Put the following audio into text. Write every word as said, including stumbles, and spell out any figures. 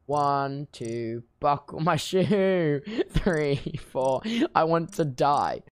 One, two, buckle my shoe. Three, four. I want to die.